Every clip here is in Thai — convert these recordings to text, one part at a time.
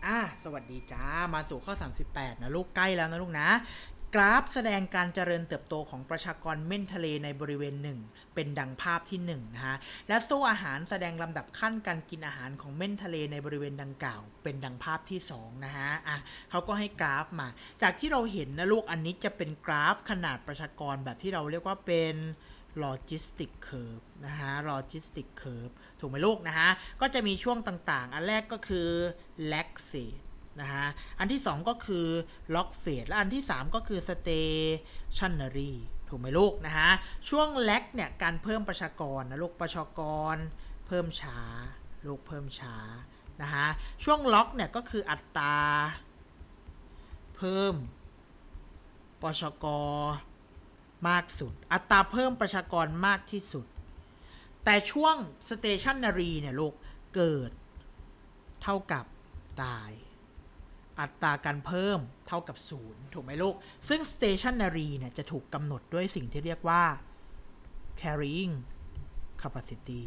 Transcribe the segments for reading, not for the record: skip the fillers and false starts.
สวัสดีจ้ามาสู่ข้อ38นะลูกใกล้แล้วนะลูกนะกราฟแสดงการเจริญเติบโตของประชากรเม่นทะเลในบริเวณหนึ่งเป็นดังภาพที่1นะฮะและโซ่อาหารแสดงลำดับขั้นการกินอาหารของเม่นทะเลในบริเวณดังกล่าวเป็นดังภาพที่2นะฮะเขาก็ให้กราฟมาจากที่เราเห็นนะลูกอันนี้จะเป็นกราฟขนาดประชากรแบบที่เราเรียกว่าเป็นlogistic curve นะฮะ logistic curve ถูกไหมลูกนะฮะก็จะมีช่วงต่างๆอันแรกก็คือ lag phase นะฮะอันที่2ก็คือ log phase และอันที่3ก็คือ stationary ถูกไหมลูกนะฮะช่วง lag เนี่ยการเพิ่มประชากรนะลูกประชากรเพิ่มช้าลูกเพิ่มช้านะฮะช่วง log เนี่ยก็คืออัตราเพิ่มประชากรมากสุดอัตราเพิ่มประชากรมากที่สุดแต่ช่วง stationary เนี่ยลูกเกิดเท่ากับตายอัตราการเพิ่มเท่ากับ0ถูกไหมลูกซึ่ง stationary เนี่ยจะถูกกำหนดด้วยสิ่งที่เรียกว่า carrying capacity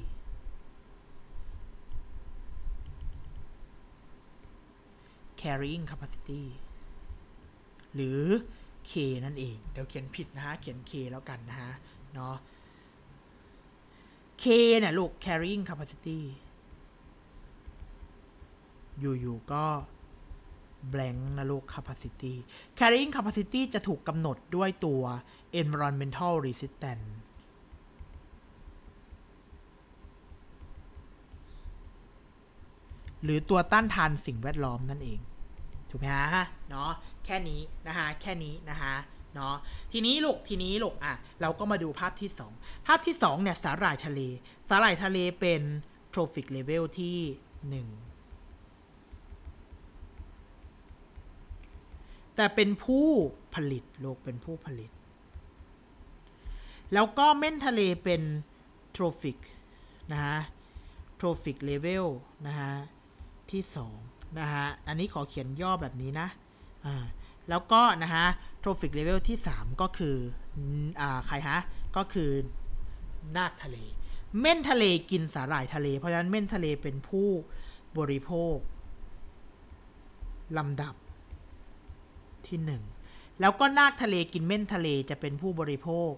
carrying capacity หรือ K นั่นเองเดี๋ยวเขียนผิดนะฮะเขียน K แล้วกันนะฮะเนาะ K เนี่ยลูก carrying capacity อยู่ๆก็ blank นะลูก capacity carrying capacity จะถูกกำหนดด้วยตัว environmental resistance หรือตัวต้านทานสิ่งแวดล้อมนั่นเองถูกไหมฮะเนาะแค่นี้นะฮะแค่นี้นะฮะเนาะทีนี้ลูกเราก็มาดูภาพที่2ภาพที่2เนี่ยสาหร่ายทะเลเป็น trophic level ที่1แต่เป็นผู้ผลิตลูกเป็นผู้ผลิตแล้วก็เม่นทะเลเป็น trophic นะฮะ trophic level นะฮะที่2นะฮะอันนี้ขอเขียนย่อแบบนี้นะแล้วก็นะฮะ trophic level ที่3ก็คือใครฮะก็คือนาคทะเลเม่นทะเลกินสาหร่ายทะเลเพราะฉะนั้นเม่นทะเลเป็นผู้บริโภคลำดับที่1แล้วก็นาคทะเลกินเม่นทะเลจะเป็นผู้บริโภค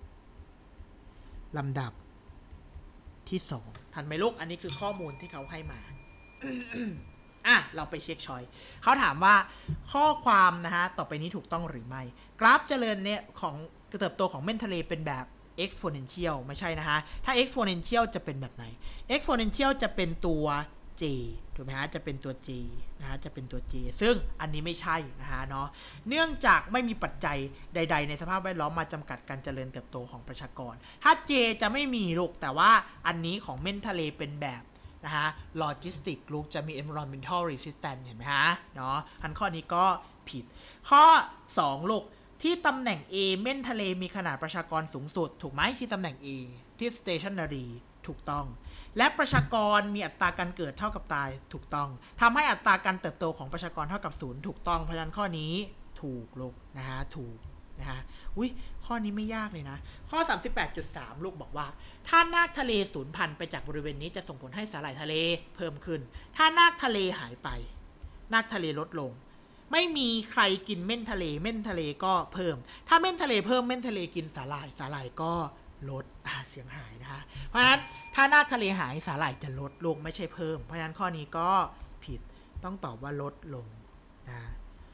ลำดับที่2ทันไหมลูกอันนี้คือข้อมูลที่เขาให้มา เราไปเช็คชอยเขาถามว่าข้อความนะฮะต่อไปนี้ถูกต้องหรือไม่กราฟเจริญเนี่ยของเติบโตของเม่นทะเลเป็นแบบ exponential ไม่ใช่นะฮะถ้า exponential จะเป็นแบบไหน exponential จะเป็นตัว J ถูกไหมฮะจะเป็นตัว J นะฮะจะเป็นตัว J ซึ่งอันนี้ไม่ใช่นะฮะเนาะเนื่องจากไม่มีปัจจัยใดๆในสภาพแวดล้อมมาจำกัดการเจริญเติบโตของประชากรถ้า J จะไม่มีลูกแต่ว่าอันนี้ของเม่นทะเลเป็นแบบนะฮะ logistic ลูกจะมี environmental resistance เห็นไหมฮะเนาะอันข้อนี้ก็ผิดข้อ2ลูกที่ตำแหน่ง A เม่นทะเลมีขนาดประชากรสูงสุดถูกไหมที่ตำแหน่ง A ที่ stationary ถูกต้องและประชากรมีอัตราการเกิดเท่ากับตายถูกต้องทำให้อัตราการเติบโตของประชากรเท่ากับ0ถูกต้องเพราะฉะนั้นข้อนี้ถูกลูกนะฮะถูกนะฮะข้อนี้ไม่ยากเลยนะข้อ 38.3 ลูกบอกว่าถ้านาคทะเลสูญพันธุ์ไปจากบริเวณนี้จะส่งผลให้สาหร่ายทะเลเพิ่มขึ้นถ้านาคทะเลหายไปนาคทะเลลดลงไม่มีใครกินเม่นทะเลก็เพิ่มถ้าเม่นทะเลเพิ่มเม่นทะเลกินสาหร่ายก็ลดเสียงหายนะคะเพราะฉะนั้นถ้านาคทะเลหายสาหร่ายจะลดลงไม่ใช่เพิ่มเพราะฉะนั้นข้อนี้ก็ผิดต้องตอบว่าลดลงนะ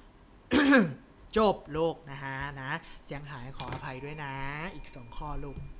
จบโลกนะฮะนะเสียงหายขออภัยด้วยนะอีก2ข้อลูก